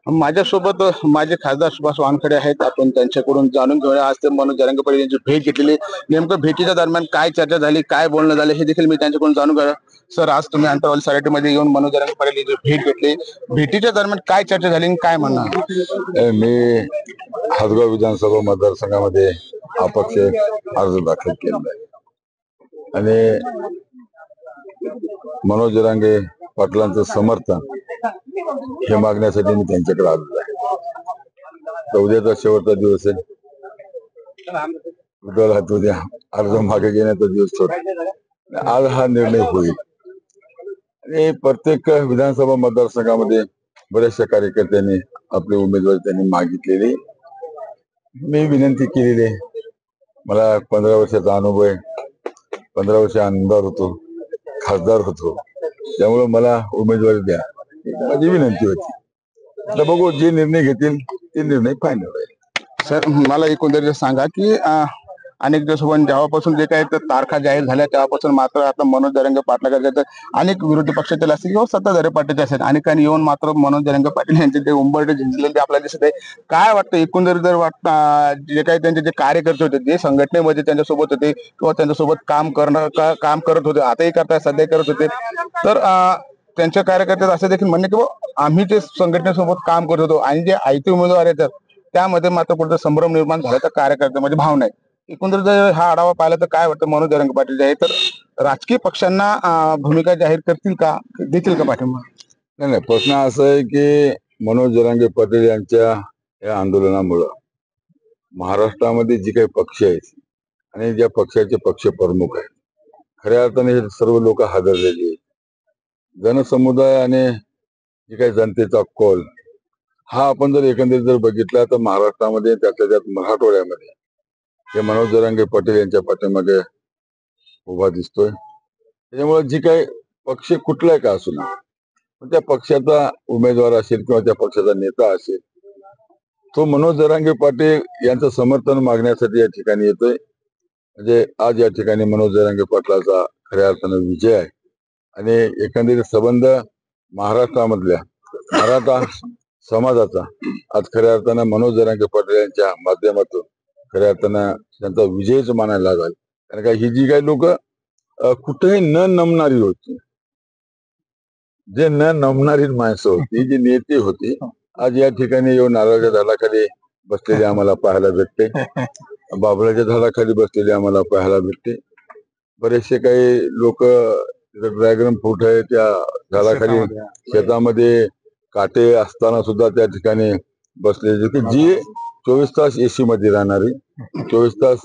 माझ्यासोबत माझे खासदार सुभाष वानखडे आहेत. आपण त्यांच्याकडून जाणून घेऊया. आज ते मनोज जरांगे पाटील यांची भेट घेतलेली. नेमकं भेटीच्या दरम्यान काय चर्चा झाली, काय बोलणं झालं हे देखील मी त्यांच्याकडून जाणून घेऊया. सर, आज तुम्ही अंतरवाली सोसायटीमध्ये येऊन मनोज जरांगे पाटील यांची भेट घेतली. भेटीच्या दरम्यान काय चर्चा झाली आणि काय म्हणणं? मी हदगाव विधानसभा मतदारसंघामध्ये अपक्ष अर्ज दाखल केला आहे आणि मनोज जरांगे पाटलांचं समर्थन हे मागण्यासाठी मी त्यांच्याकडे आलेलो आहे. तर उद्याचा शेवटचा दिवस आहे. उद्या अर्ज मागे घेण्याचा दिवस होता. आज हा निर्णय होईल आणि प्रत्येक विधानसभा मतदारसंघामध्ये बऱ्याचशा कार्यकर्त्यांनी आपले उमेदवार त्यांनी मागितलेले. मी विनंती केलेली आहे. मला 15 वर्षाचा अनुभव आहे. 15 वर्ष आमदार होतो, खासदार होतो, त्यामुळे मला उमेदवारी द्या माझी विनंती होती. तर बघू, जे निर्णय घेतील ते निर्णय फायनल होईल. सर, मला एकंदरीत सांगा की अनेक दिवसापासून जेव्हापासून जे काही तारखा जाहीर झाल्या तेव्हापासून मात्र आता मनोज जरांगे पाटलाकडे अनेक विरोधी पक्षातील असतील किंवा सत्ताधारी पार्टीचे असेल, अनेकांनी येऊन मात्र मनोज जरांगे पाटील यांचे ते उंबरठे झिंजलेले आपल्याला दिसत आहे. काय वाटतं एकंदरीत जर जे काही त्यांचे जे कार्यकर्ते होते, जे संघटनेमध्ये त्यांच्यासोबत होते किंवा त्यांच्यासोबत काम करत होते, आताही करताय, सध्या करत होते, तर त्यांच्या कार्यकर्त्यात असं देखील म्हणणे की आम्ही ते संघटनेसोबत काम करत होतो आणि जे आयते उमेदवार येतात त्यामध्ये मात्र कुठे संभ्रम निर्माण झाला तर कार्यकर्त्यामध्ये भावना आहे. एकंदरीत जर हा आढावा पाहिला तर काय वाटतं, मनोज जरांगे पाटील जे आहे तर राजकीय पक्षांना भूमिका जाहीर करतील का, देतील का पाठिंबा? नाही, प्रश्न असा आहे की मनोज जरांगे पाटील यांच्या या आंदोलनामुळं महाराष्ट्रामध्ये जी काही पक्ष आहेत आणि ज्या पक्षाचे पक्ष प्रमुख आहेत, खऱ्या अर्थाने हे सर्व लोक हादरलेले आहेत. जनसमुदाय आणि जे काही जनतेचा कौल हा आपण जर एकंदरीत जर बघितला तर महाराष्ट्रामध्ये त्यातल्या त्यात मराठवाड्यामध्ये हे मनोज जरांगे पाटील यांच्या पाठीमागे उभा दिसतोय. त्याच्यामुळे जी काही पक्ष कुठलाय का असू ना, त्या पक्षाचा उमेदवार असेल किंवा त्या पक्षाचा नेता असेल, तो मनोज जरांगे पाटील यांचं समर्थन मागण्यासाठी या ठिकाणी येतोय. म्हणजे आज या ठिकाणी मनोज जरांगे पाटलाचा खऱ्या अर्थानं विजय आहे आणि एकंदरीत संबंध महाराष्ट्रामधल्या मराठा समाजाचा आज खऱ्या अर्थानं मनोज जरांगे पाटील यांच्या माध्यमातून खऱ्या अर्थानं त्यांचा विजयच मानायला लागला. कारण का ही जी काही लोक कुठेही न नमणारी होती, जे न नमणारी माणसं होती, जी नेते होती, आज या ठिकाणी येऊन नारळाच्या झाडाखाली बसलेले आम्हाला पाहायला भेटते, बाबळाच्या झाडाखाली बसलेले आम्हाला पाहायला भेटते. बरेचसे काही लोक ड्रॅगन फ्रूट आहे त्या झाडाखाली शेतामध्ये काटे असताना सुद्धा त्या ठिकाणी बसलेले, की जी 24 तास एसी मध्ये राहणारी, 24 तास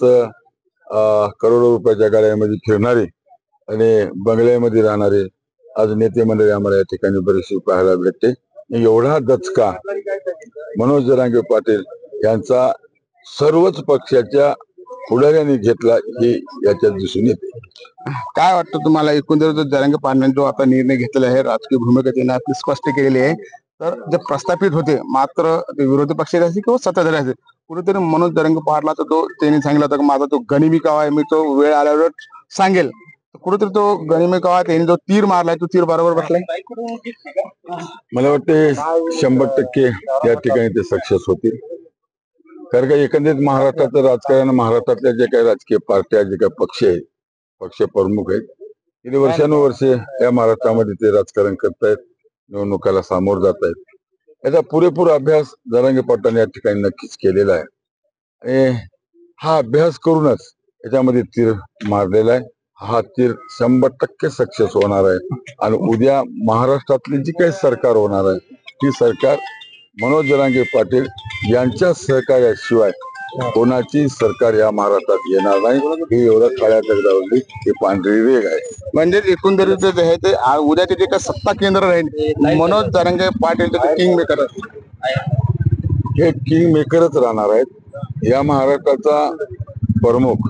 करोडो रुपयाच्या गाड्यामध्ये फिरणारे आणि बंगल्यामध्ये राहणारे आज नेते मंडळी आम्हाला या ठिकाणी बरेचसे पाहायला भेटते. एवढा दचका मनोज जरांगे पाटील यांचा सर्वच पक्षाच्या पुढाऱ्यांनी घेतला हे याच्यात दिसून येते. काय वाटतं तुम्हाला एकंदरीत जरांगे पाटलांनी जो आता निर्णय घेतलेला आहे, राजकीय भूमिका त्यांनी आपली स्पष्ट केलेली आहे, तर जे प्रस्थापित होते मात्र ते विरोधी पक्षाचे असेल किंवा सत्ताधारी असेल, कुठेतरी मनोज जरांगे पाटलाचा तो त्यांनी सांगितलं होता की माझा तो गनिमी कावा आहे, मी तो वेळ आल्यावर सांगेल. कुठेतरी तो गनिमी कावा त्यांनी जो तीर मारलाय तो तीर बरोबर बसलाय. मला वाटते 100% त्या ठिकाणी ते सक्सेस होतील. कारण का एकंदरीत महाराष्ट्राचं राजकारण, महाराष्ट्रातल्या जे काही राजकीय पार्ट्या, जे काही पक्ष आहेत, पक्ष प्रमुख आहेत, गेली वर्षानुवर्षे या महाराष्ट्रामध्ये ते राजकारण करतायत, निवडणुकाला सामोर जात आहेत. याचा पुरेपूर अभ्यास जरांगे पाटलांनी या ठिकाणी नक्कीच केलेला आहे आणि हा अभ्यास करूनच याच्यामध्ये तीर मारलेला आहे. हा तीर 100% सक्सेस होणार आहे आणि उद्या महाराष्ट्रातली जी काही सरकार होणार आहे ती सरकार मनोज जरांगे पाटील यांच्या सहकार्याशिवाय कोणाची सरकार या महाराष्ट्रात येणार नाही. हे एवढं काळ्या दगडावरली ही पांढरी रेघ आहे. म्हणजे एकंदरीत जे आहे ते उद्याचे जे काही सत्ता केंद्र राहील मनोज जरांगे पाटील किंग मेकर, हे किंग मेकरच राहणार आहेत. या महाराष्ट्राचा प्रमुख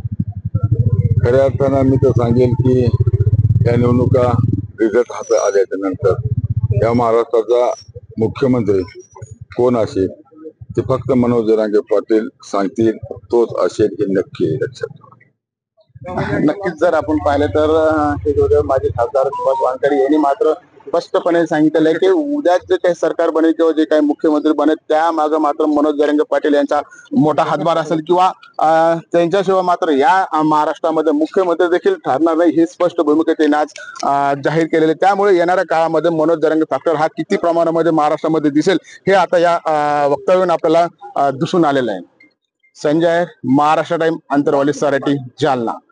खऱ्या अर्थानं मी तर सांगेल की या निवडणुका रिझल्ट हातात आल्याच्या नंतर या महाराष्ट्राचा मुख्यमंत्री कोण असेल ते फक्त मनोज जरांगे पाटील सांगतील, तोच असेल हे नक्की लक्षात. नक्कीच जर आपण पाहिलं तर हे माझे खासदार सुभाष वानखडे यांनी मात्र स्पष्टपणे सांगितलेलं आहे की उद्या जे काही सरकार बनेल किंवा जे काही मुख्यमंत्री बनेल त्यामागे मात्र मनोज जरांगे पाटील यांचा मोठा हातभार असेल किंवा त्यांच्याशिवाय मात्र या महाराष्ट्रामध्ये मुख्यमंत्री देखील ठरणार नाही ही स्पष्ट भूमिका त्यांनी आज जाहीर केलेली. त्यामुळे येणाऱ्या काळामध्ये मनोज जरांगे फॅक्टर हा किती प्रमाणामध्ये महाराष्ट्रामध्ये दिसेल हे आता या वक्तव्यातून आपल्याला दिसून आलेलं आहे. संजय, महाराष्ट्र टाइम, आंतरवाली सराटी, जालना.